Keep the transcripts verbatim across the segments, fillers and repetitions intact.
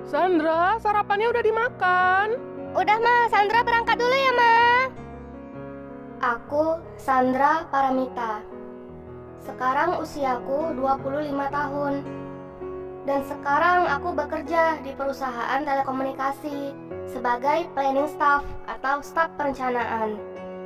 Sandra, sarapannya udah dimakan. Udah, Ma. Sandra berangkat dulu ya, Ma. Aku Sandra Paramita. Sekarang usiaku dua puluh lima tahun. Dan sekarang aku bekerja di perusahaan telekomunikasi sebagai planning staff atau staf perencanaan.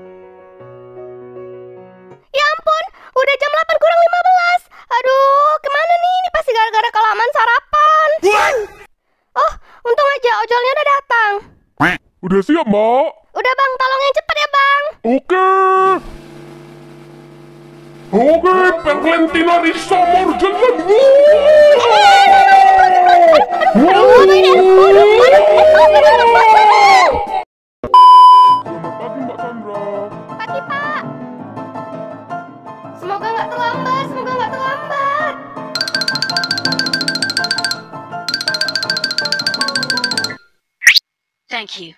Ya ampun, udah jam delapan kurang lima belas. Aduh, kemana nih? Ini pasti gara-gara kelamaan sarapan. Oh, untung aja ojolnya udah datang. Udah siap, Mbak? Udah, Bang. Tolong yang cepet ya, Bang. Oke. Oke, Valentina Risa Morjalan. Selamat pagi, Mbak Sandra. Pagi, Pak. Semoga nggak terlambat, semoga nggak terlambat. Thank you.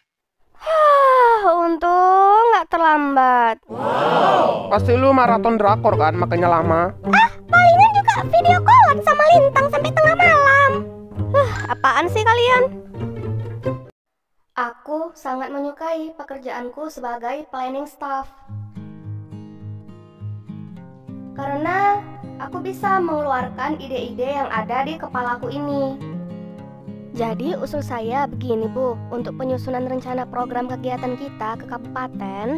Untung nggak terlambat. Pasti lu maraton drakor kan, makanya lama. Ah, palingan juga video callan sama Lintang sampai tengah malam. Huh, apaan sih kalian? Aku sangat menyukai pekerjaanku sebagai planning staff. Karena aku bisa mengeluarkan ide-ide yang ada di kepalaku ini. Jadi usul saya begini, Bu, untuk penyusunan rencana program kegiatan kita ke kabupaten.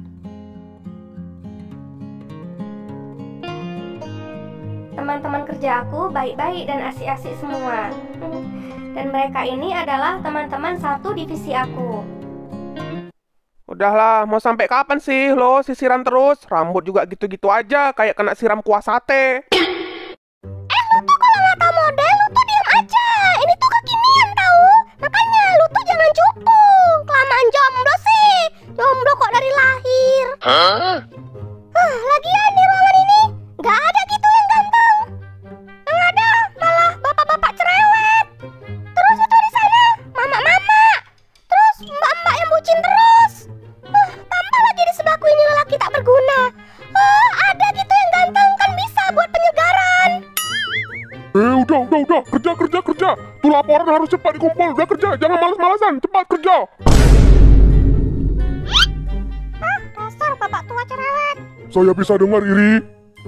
Teman-teman kerja aku baik-baik dan asik-asik semua. Dan mereka ini adalah teman-teman satu divisi aku. Udahlah, mau sampai kapan sih lo sisiran terus? Rambut juga gitu-gitu aja, kayak kena siram kuah sate. Eh, lu tuh kalau nggak tahu model, lu tuh diam aja. Ini tuh kekinian tahu. Makanya lu tuh jangan cupu. Kelamaan jomblo sih. Jomblo kok dari lahir. Hah? Huh, lagian di ruangan ini nggak ada gitu yang ganteng. Yang ada malah bapak-bapak cerewet. Terus itu di sana mama-mama. Terus mbak-mbak yang bucin terus. Huh, tambah lagi di sebelahku ini lelaki tak berguna. Huh, ada gitu yang ganteng kan bisa buat penyegaran. Eh, udah, udah, udah. Kerja, kerja, kerja. Tuh laporan harus cepat dikumpul. Udah kerja, jangan malas-malasan. Cepat kerja. Ah, dasar bapak tua cerewet. Saya bisa dengar, Iri.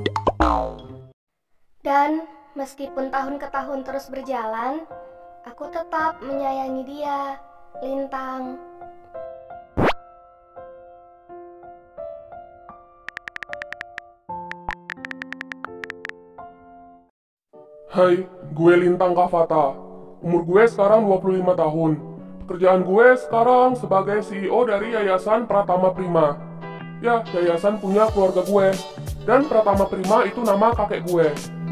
Dan meskipun tahun ke tahun terus berjalan, aku tetap menyayangi dia, Lintang. Hai, gue Lintang Kavata. Umur gue sekarang dua puluh lima tahun. Pekerjaan gue sekarang sebagai C E O dari Yayasan Pratama Prima. Ya, yayasan punya keluarga gue. Dan Pratama Prima itu nama kakek gue.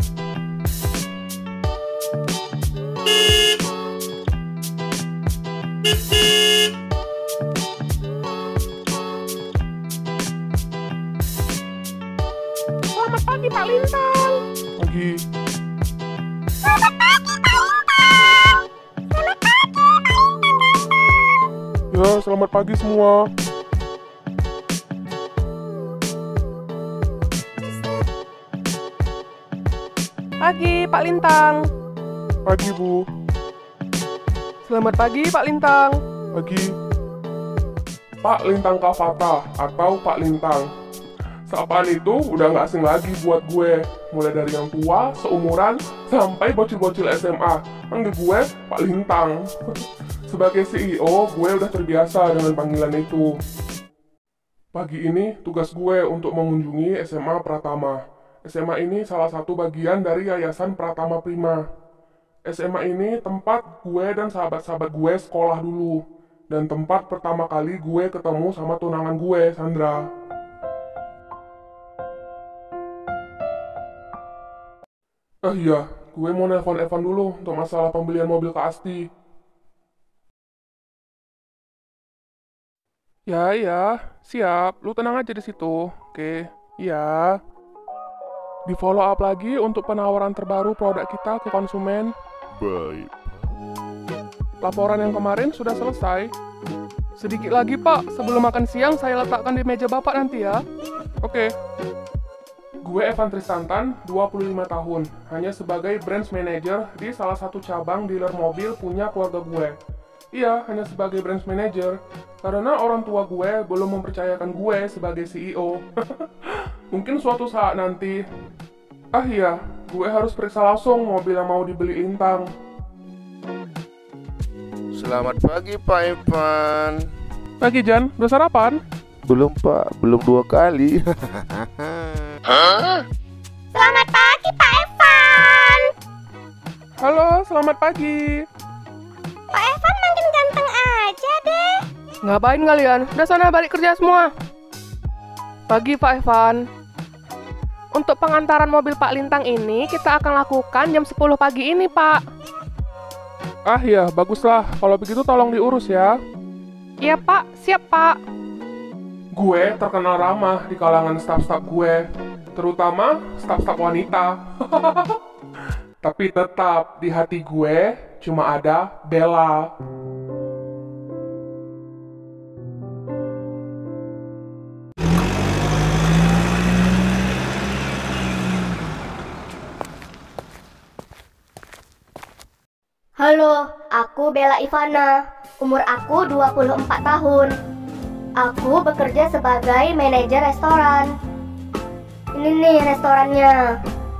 Selamat pagi, Pak Lintang. Pagi. Selamat pagi, Pak Lintang. Selamat pagi, Pak Lintang. Ya, selamat pagi semua. Pagi, Pak Lintang. Pagi, Bu. Selamat pagi, Pak Lintang. Pagi. Pak Lintang Kavata atau Pak Lintang. Sapaan itu udah nggak asing lagi buat gue. Mulai dari yang tua, seumuran, sampai bocil-bocil S M A. Panggil gue Pak Lintang. Sebagai C E O, gue udah terbiasa dengan panggilan itu. Pagi ini, tugas gue untuk mengunjungi S M A Pratama. S M A ini salah satu bagian dari Yayasan Pratama Prima. S M A ini tempat gue dan sahabat-sahabat gue sekolah dulu. Dan tempat pertama kali gue ketemu sama tunangan gue, Sandra. Ah iya, gue mau nelpon Evan dulu untuk masalah pembelian mobil ke Asti. Ya, ya, siap. Lu tenang aja di situ. Oke, iya. Di follow up lagi untuk penawaran terbaru produk kita ke konsumen. Baik. Laporan yang kemarin sudah selesai. Sedikit lagi, Pak. Sebelum makan siang, saya letakkan di meja Bapak nanti ya. Oke. Gue Evan Tristantan, dua puluh lima tahun, hanya sebagai branch manager di salah satu cabang dealer mobil punya keluarga gue. Iya, hanya sebagai branch manager, karena orang tua gue belum mempercayakan gue sebagai C E O. Mungkin suatu saat nanti. Ah iya, gue harus periksa langsung mobil yang mau dibeli Lintang. Selamat pagi Pak Evan. Pagi Jan, udah sarapan? Belum Pak, belum dua kali. Selamat pagi, Pak Evan. Halo, selamat pagi. Pak Evan makin ganteng aja deh. Ngapain kalian? Udah sana balik kerja semua. Pagi Pak Evan. Untuk pengantaran mobil Pak Lintang ini kita akan lakukan jam sepuluh pagi ini Pak. Ah iya, baguslah. Kalau begitu tolong diurus ya. Iya Pak, siap Pak. Gue terkenal ramah di kalangan staf-staf gue, terutama staf-staf wanita. Tapi tetap di hati gue cuma ada Bella. Halo, aku Bella Ivana. Umur aku dua puluh empat tahun. Aku bekerja sebagai manajer restoran. Ini nih restorannya.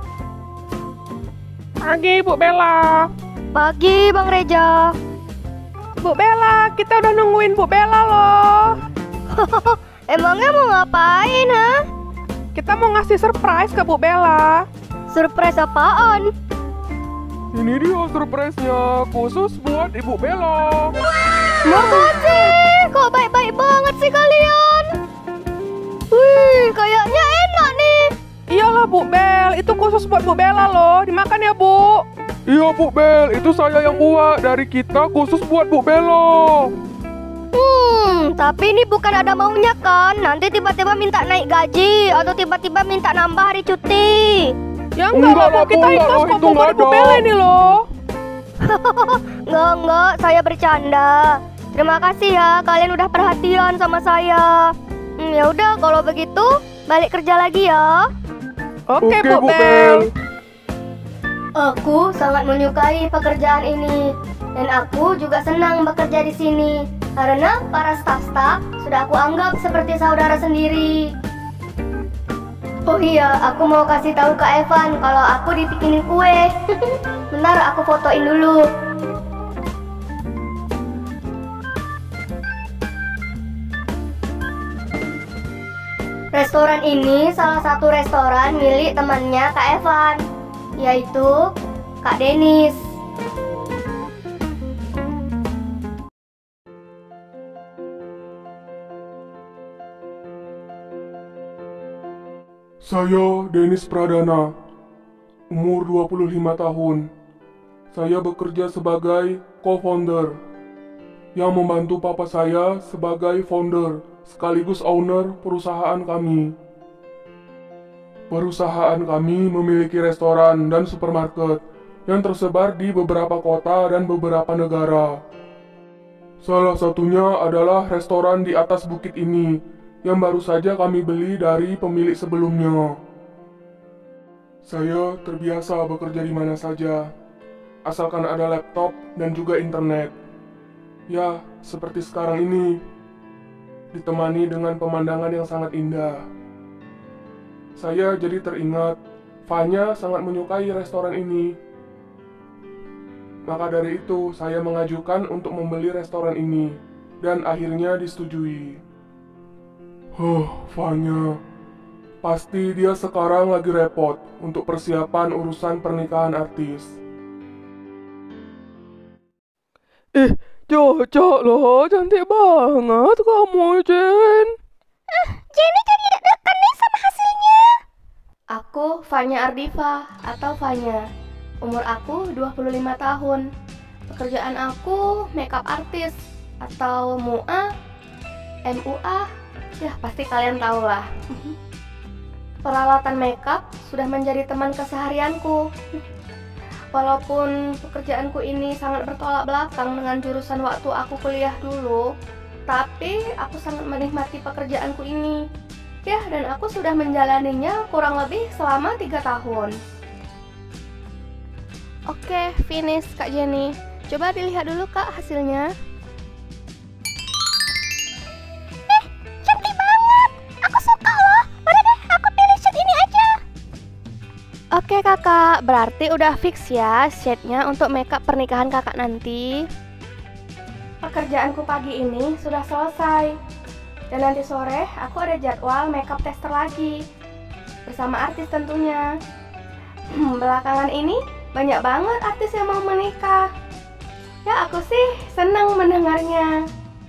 Pagi Bu Bella. Pagi Bang Reja. Bu Bella, kita udah nungguin Bu Bella loh. Emangnya mau ngapain, ha? Kita mau ngasih surprise ke Bu Bella. Surprise apaan? Ini dia surprise-nya, khusus buat Ibu Bella. Makasih, kok baik-baik banget sih kalian. Wih, kayaknya enak nih. Iyalah Bu Bel, itu khusus buat Bu Bella loh. Dimakan ya Bu. Iya Bu Bel, itu saya yang buat, dari kita khusus buat Bu Bella. Hmm, tapi ini bukan ada maunya kan? Nanti tiba-tiba minta naik gaji atau tiba-tiba minta nambah hari cuti. Ya enggak lah Bu, kita ikhlas kok Bu buat Bu Bella ini loh. Enggak, enggak, saya bercanda. Terima kasih ya, kalian udah perhatian sama saya. Hmm, ya udah kalau begitu balik kerja lagi ya. Oke, Oke, Bu Bu Bel. Aku sangat menyukai pekerjaan ini dan aku juga senang bekerja di sini karena para staf-staf sudah aku anggap seperti saudara sendiri. Oh iya, aku mau kasih tahu Kak Evan kalau aku dibikinin kue. Bentar, aku fotoin dulu. Restoran ini salah satu restoran milik temannya Kak Evan, yaitu Kak Denis. Saya Denis Pradana, umur dua puluh lima tahun. Saya bekerja sebagai co-founder yang membantu papa saya sebagai founder sekaligus owner perusahaan kami. Perusahaan kami memiliki restoran dan supermarket yang tersebar di beberapa kota dan beberapa negara. Salah satunya adalah restoran di atas bukit ini yang baru saja kami beli dari pemilik sebelumnya. Saya terbiasa bekerja di mana saja, asalkan ada laptop dan juga internet. Ya, seperti sekarang ini, ditemani dengan pemandangan yang sangat indah. Saya jadi teringat, Fanya sangat menyukai restoran ini. Maka dari itu, saya mengajukan untuk membeli restoran ini, dan akhirnya disetujui. Huh, Fanya. Pasti dia sekarang lagi repot untuk persiapan urusan pernikahan artis. Eh, cocok loh, cantik banget kamu, Jen. Jenny jadi deg-degan nih sama hasilnya. Aku Fanya Ardifa atau Fanya. Umur aku dua puluh lima tahun. Pekerjaan aku makeup artist atau M U A, M U A. Ya, pasti kalian tahu lah. Peralatan makeup sudah menjadi teman keseharianku. Walaupun pekerjaanku ini sangat bertolak belakang dengan jurusan waktu aku kuliah dulu, tapi aku sangat menikmati pekerjaanku ini. Ya, dan aku sudah menjalaninya kurang lebih selama tiga tahun. Oke, finish Kak Jenny. Coba dilihat dulu Kak hasilnya. Eh, cantik banget. Aku suka loh. Udah deh, aku pilih shade ini aja. Oke kakak, berarti udah fix ya shade-nya untuk makeup pernikahan kakak nanti. Pekerjaanku pagi ini sudah selesai. Dan nanti sore aku ada jadwal makeup tester lagi. Bersama artis tentunya. Belakangan ini banyak banget artis yang mau menikah. Ya aku sih senang mendengarnya.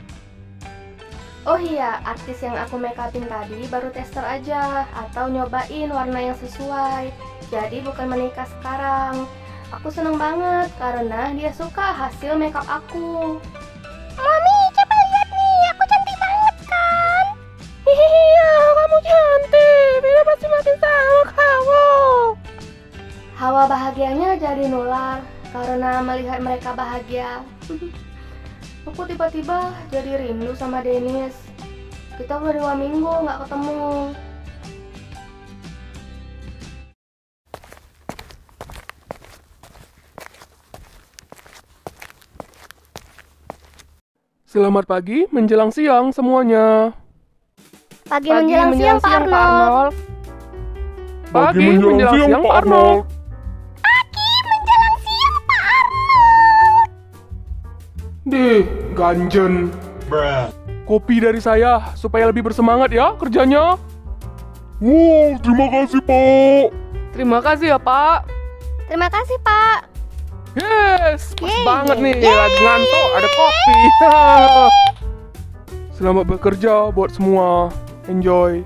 Oh iya, artis yang aku make upin tadi baru tester aja atau nyobain warna yang sesuai. Jadi bukan menikah sekarang. Aku senang banget karena dia suka hasil make up aku. Mami, coba lihat nih, aku cantik banget kan? Iya, kamu cantik. Bina pasti makin sama kamu. Hawa bahagianya jadi nular karena melihat mereka bahagia. Aku tiba-tiba jadi rindu sama Dennis. Kita udah dua minggu nggak ketemu. Selamat pagi menjelang siang semuanya. Pagi, menjelang, siang, Pak Arnold. Pagi menjelang siang Pak Arnold. Pagi menjelang siang, Pak Arnold. Deh, ganjen. Kopi dari saya supaya lebih bersemangat ya kerjanya. Wow, terima kasih Pak. Terima kasih ya Pak. Terima kasih, Pak. Yes, pas Yeay, banget nih, yeay, lagi ngantuk, ada kopi. Selamat bekerja buat semua. Enjoy.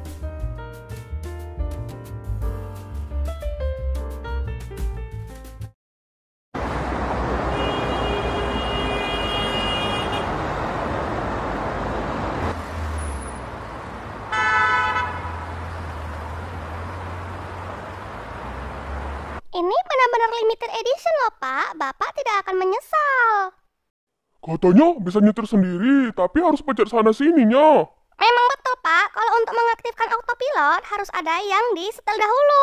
Ini benar-benar limited edition loh, Pak. Bapak tidak akan menyesal. Katanya bisa nyetir sendiri, tapi harus pencet sana sininya. Memang betul, Pak. Kalau untuk mengaktifkan autopilot harus ada yang di setel dahulu.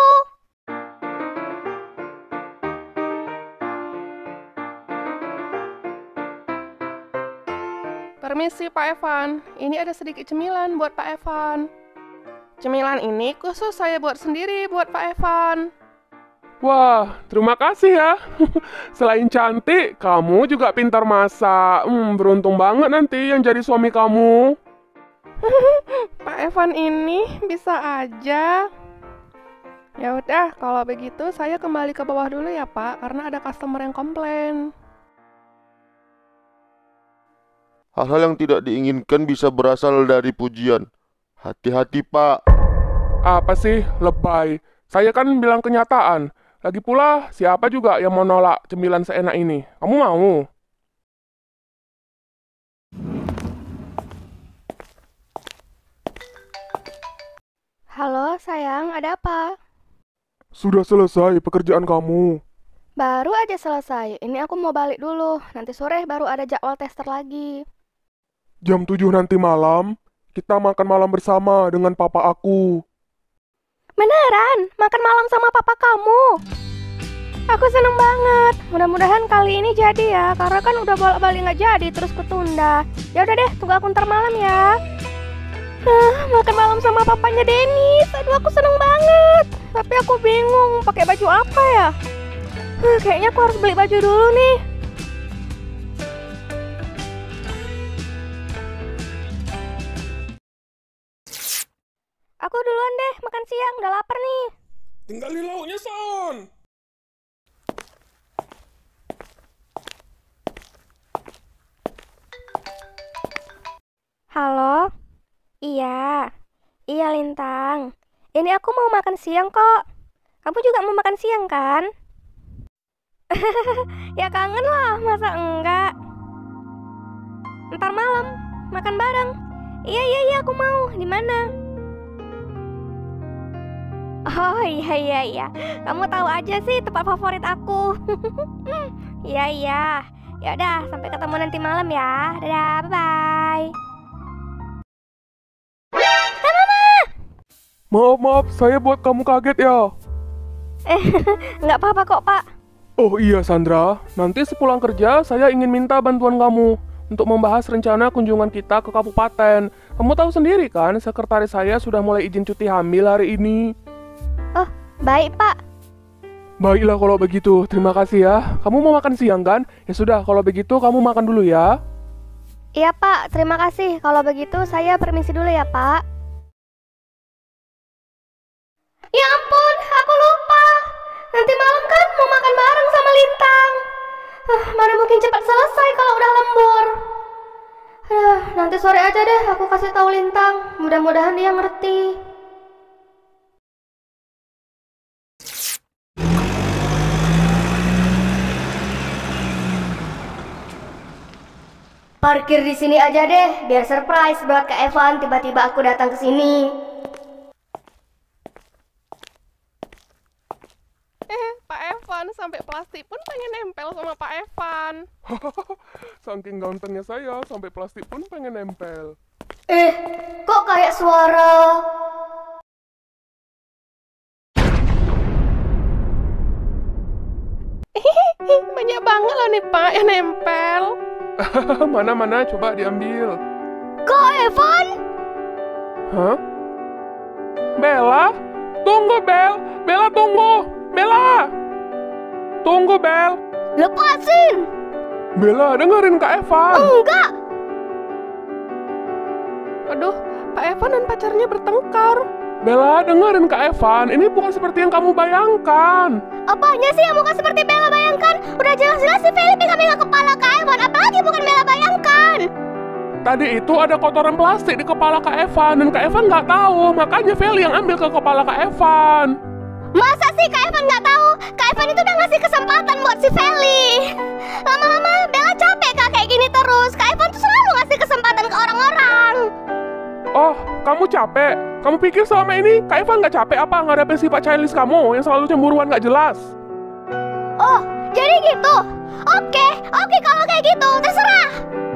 Permisi Pak Evan, ini ada sedikit cemilan buat Pak Evan. Cemilan ini khusus saya buat sendiri buat Pak Evan. Wah, terima kasih ya. Selain cantik, kamu juga pintar masak. Hmm, beruntung banget nanti yang jadi suami kamu. Pak Evan ini bisa aja. Ya udah, kalau begitu saya kembali ke bawah dulu ya Pak, karena ada customer yang komplain. Hal-hal yang tidak diinginkan bisa berasal dari pujian. Hati-hati Pak. Apa sih, lebay. Saya kan bilang kenyataan. Lagi pula, siapa juga yang mau nolak cemilan seenak ini? Kamu mau? Halo, sayang. Ada apa? Sudah selesai pekerjaan kamu. Baru aja selesai. Ini aku mau balik dulu. Nanti sore baru ada jadwal tester lagi. Jam tujuh nanti malam, kita makan malam bersama dengan papa aku. Beneran? Makan malam sama papa kamu? Aku seneng banget. Mudah-mudahan kali ini jadi ya. Karena kan udah bolak-balik nggak jadi, terus ketunda. Ya udah deh, tunggu aku ntar malam ya. Ah, makan malam sama papanya Dennis. Aduh, aku seneng banget. Tapi aku bingung pakai baju apa ya. Huh, kayaknya aku harus beli baju dulu nih. Aku duluan deh, makan siang, udah lapar nih. Tinggalin lauknya, Son. Halo? Iya. Iya, Lintang. Ini aku mau makan siang kok. Kamu juga mau makan siang kan? Ya kangen lah, masa enggak? Ntar malam, makan bareng. Iya, iya, iya, aku mau. Di mana? Oh iya iya iya, kamu tahu aja sih tempat favorit aku. Iya iya, ya udah sampai ketemu nanti malam ya. Dadah, bye bye. Hey, Mama, Maaf, maaf, saya buat kamu kaget ya. Eh, nggak apa-apa kok, Pak. Oh iya Sandra, nanti sepulang kerja saya ingin minta bantuan kamu untuk membahas rencana kunjungan kita ke kabupaten. Kamu tahu sendiri kan, sekretaris saya sudah mulai izin cuti hamil hari ini. Oh, baik, Pak. Baiklah kalau begitu, terima kasih ya. Kamu mau makan siang kan? Ya sudah, kalau begitu kamu makan dulu ya. Iya, Pak. Terima kasih. Kalau begitu saya permisi dulu ya, Pak. Ya ampun, aku lupa. Nanti malam kan mau makan bareng sama Lintang. Ah, mana mungkin cepat selesai kalau udah lembur. Aduh, nanti sore aja deh aku kasih tahu Lintang. Mudah-mudahan dia ngerti. Parkir di sini aja deh, biar surprise buat Kak Evan tiba-tiba aku datang ke sini. Eh, Pak Evan, sampai plastik pun pengen nempel sama Pak Evan. Saking gantengnya saya, sampai plastik pun pengen nempel. Eh, kok kayak suara? Banyak banget loh nih Pak yang nempel. Mana-mana, coba diambil. Kak Evan? Hah? Bella? Tunggu, Bel! Bella, tunggu! Bella! Tunggu, Bel! Lepasin! Bella, dengerin Kak Evan! Enggak! Aduh, Pak Evan dan pacarnya bertengkar. Bella, dengerin Kak Evan. Ini bukan seperti yang kamu bayangkan. Apanya sih yang bukan seperti Bella bayangkan? Udah jelas-jelas si Feli pegang-pegang kepala Kak Evan. Apalagi bukan Bella bayangkan. Tadi itu ada kotoran plastik di kepala Kak Evan. Dan Kak Evan nggak tahu. Makanya Feli yang ambil ke kepala Kak Evan. Masa sih Kak Evan nggak tahu? Kak Evan itu udah ngasih kesempatan buat si Feli. Lama-lama Bella capek Kak kayak gini terus. Kak Evan tuh selalu ngasih kesempatan ke orang-orang. Oh, kamu capek? Kamu pikir selama ini Kak Evan nggak capek apa ngadepin sifat childish kamu yang selalu cemburuan nggak jelas? Oh, jadi gitu? Oke, oke kalau kayak gitu, terserah.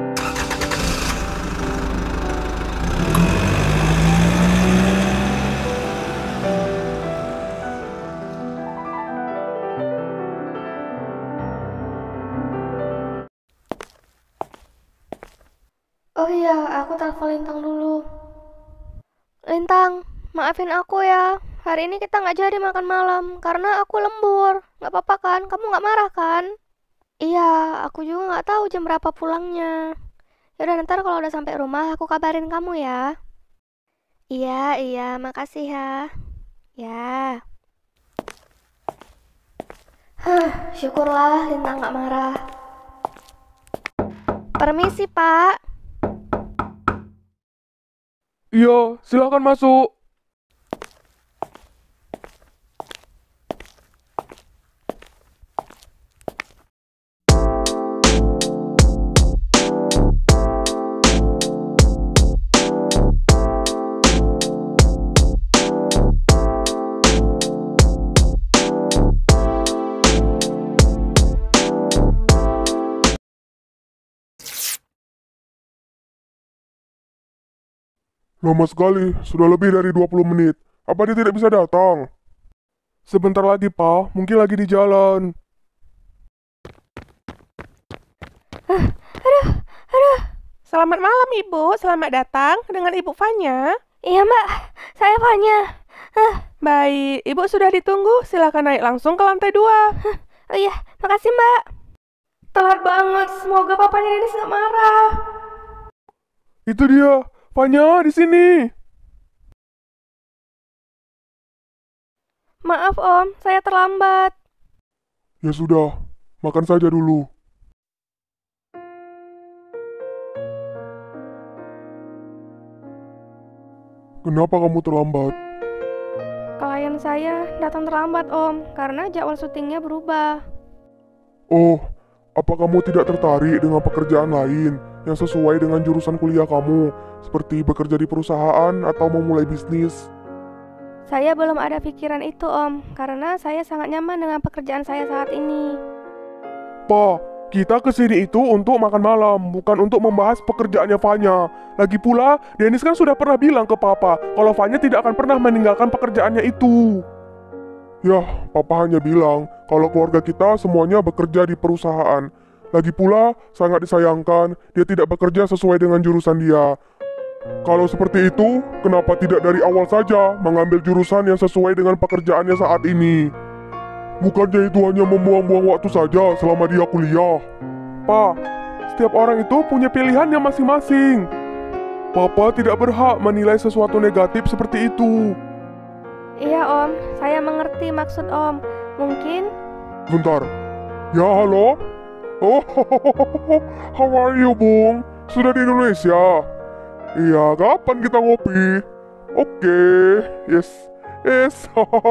Oh iya, aku telepon Lintang dulu. Lintang, maafin aku ya. Hari ini kita nggak jadi makan malam karena aku lembur. Nggak apa-apa kan? Kamu nggak marah kan? Iya, aku juga nggak tahu jam berapa pulangnya. Yaudah, ntar kalau udah sampai rumah aku kabarin kamu ya. Iya, iya, makasih ya. Ya. Hah, syukurlah Lintang nggak marah. Permisi, Pak. Iya, silakan masuk. Lama sekali, sudah lebih dari dua puluh menit. Apa dia tidak bisa datang? Sebentar lagi, Pak. Mungkin lagi di jalan. Selamat malam Ibu, selamat datang dengan Ibu Fanya. Iya, Mbak. Saya Fanya. Baik, Ibu sudah ditunggu, silakan naik langsung ke lantai dua. Oh iya, makasih, Mbak. Telat banget, semoga papanya Denis nggak marah. Itu dia. Fanya, di sini. Maaf, Om. Saya terlambat. Ya sudah, makan saja dulu. Kenapa kamu terlambat? Klien saya datang terlambat, Om, karena jadwal syutingnya berubah. Oh, apa kamu tidak tertarik dengan pekerjaan lain yang sesuai dengan jurusan kuliah kamu, seperti bekerja di perusahaan atau memulai bisnis? Saya belum ada pikiran itu, Om, karena saya sangat nyaman dengan pekerjaan saya saat ini. Pa, Kita kesini itu untuk makan malam, bukan untuk membahas pekerjaannya Fanya. Lagi pula, Dennis kan sudah pernah bilang ke Papa kalau Fanya tidak akan pernah meninggalkan pekerjaannya itu. Yah, Papa hanya bilang kalau keluarga kita semuanya bekerja di perusahaan. Lagi pula, sangat disayangkan dia tidak bekerja sesuai dengan jurusan dia. Kalau seperti itu, kenapa tidak dari awal saja mengambil jurusan yang sesuai dengan pekerjaannya saat ini? Bukannya itu hanya membuang-buang waktu saja selama dia kuliah. Pak, setiap orang itu punya pilihannya masing-masing. Papa tidak berhak menilai sesuatu negatif seperti itu. Iya Om, saya mengerti maksud Om. Mungkin... Bentar. Ya, halo? Oh, how are you, Bung? Sudah di Indonesia? Iya, kapan kita ngopi? Oke, yes, yes.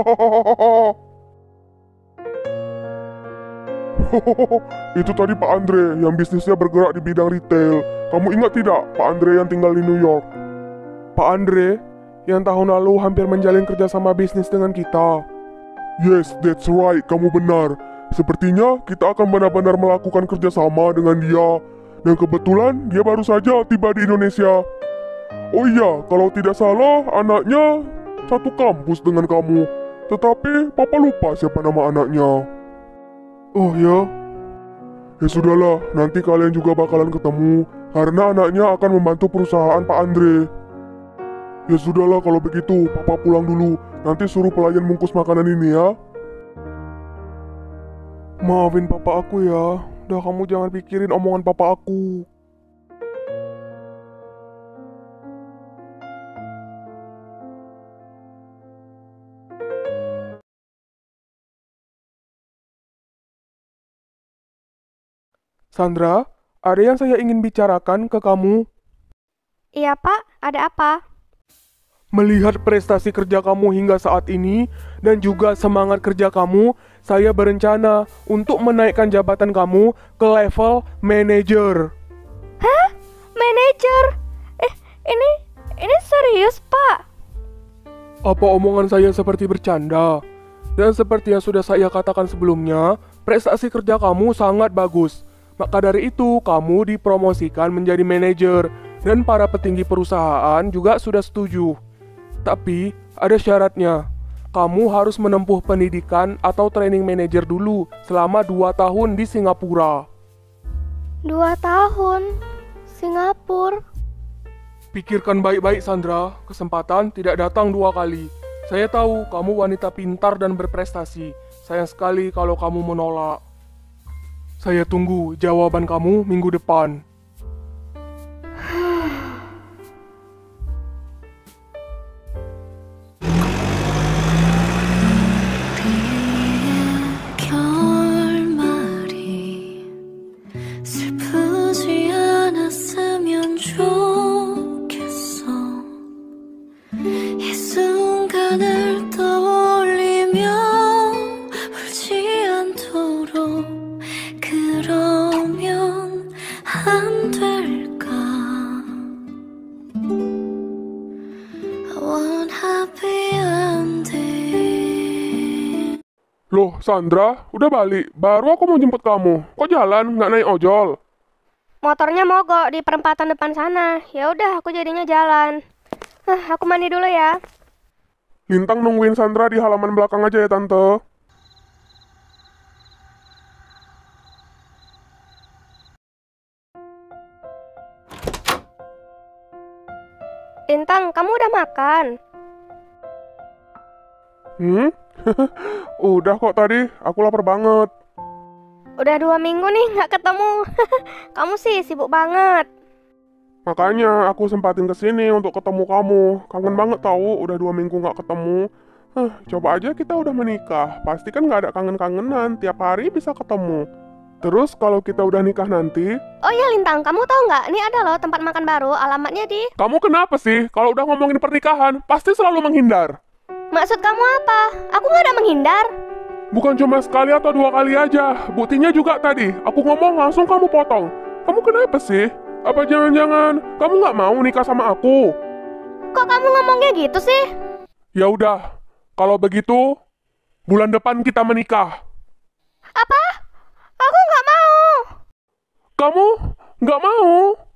Itu tadi Pak Andre yang bisnisnya bergerak di bidang retail. Kamu ingat tidak Pak Andre yang tinggal di New York? Pak Andre yang tahun lalu hampir menjalin kerjasama bisnis dengan kita. Yes, that's right, kamu benar. Sepertinya kita akan benar-benar melakukan kerjasama dengan dia. Dan kebetulan dia baru saja tiba di Indonesia. Oh iya, kalau tidak salah anaknya satu kampus dengan kamu. Tetapi Papa lupa siapa nama anaknya. Oh ya? Ya sudahlah, nanti kalian juga bakalan ketemu karena anaknya akan membantu perusahaan Pak Andre. Ya sudahlah kalau begitu, Papa pulang dulu. Nanti suruh pelayan bungkus makanan ini ya. Maafin Papa aku ya. Udah kamu jangan pikirin omongan Papa aku. Sandra, ada yang saya ingin bicarakan ke kamu. Iya Pak, ada apa? Melihat prestasi kerja kamu hingga saat ini dan juga semangat kerja kamu, saya berencana untuk menaikkan jabatan kamu ke level manajer. Hah? Manajer? Eh, ini, ini serius Pak? Apa omongan saya seperti bercanda? Dan seperti yang sudah saya katakan sebelumnya, prestasi kerja kamu sangat bagus. Maka dari itu, kamu dipromosikan menjadi manajer dan para petinggi perusahaan juga sudah setuju. Tapi, ada syaratnya. Kamu harus menempuh pendidikan atau training manajer dulu selama dua tahun di Singapura. Dua tahun? Singapura? Pikirkan baik-baik, Sandra. Kesempatan tidak datang dua kali. Saya tahu kamu wanita pintar dan berprestasi. Sayang sekali kalau kamu menolak. Saya tunggu jawaban kamu minggu depan. 결말이 슬프지 않았으면 좋겠어. 이 순간을 떠올리며 울지 않도록 그러면 안 될까? I want happy ending. Loh, Sandra, udah balik? Baru aku mau jemput kamu. Kok jalan, nggak naik ojol? Motornya mogok di perempatan depan sana. Ya udah, aku jadinya jalan. Hah, aku mandi dulu ya. Lintang nungguin Sandra di halaman belakang aja ya, Tante. Lintang, kamu udah makan? Hmm? Udah kok tadi, aku lapar banget. Udah dua minggu nih nggak ketemu. Kamu sih sibuk banget. Makanya aku sempatin kesini untuk ketemu kamu. Kangen banget tahu, udah dua minggu nggak ketemu. Huh, coba aja kita udah menikah, pasti kan nggak ada kangen-kangenan, tiap hari bisa ketemu. Terus kalau kita udah nikah nanti... Oh iya Lintang, kamu tahu nggak? Ini ada loh tempat makan baru, alamatnya di... Kamu kenapa sih? Kalau udah ngomongin pernikahan, pasti selalu menghindar. Maksud kamu apa? Aku nggak ada menghindar. Bukan cuma sekali atau dua kali aja, buktinya juga tadi. Aku ngomong langsung kamu potong. Kamu kenapa sih? Apa jangan-jangan kamu nggak mau nikah sama aku? Kok kamu ngomongnya gitu sih? Ya udah, kalau begitu, bulan depan kita menikah. Apa? Aku nggak mau. Kamu nggak mau?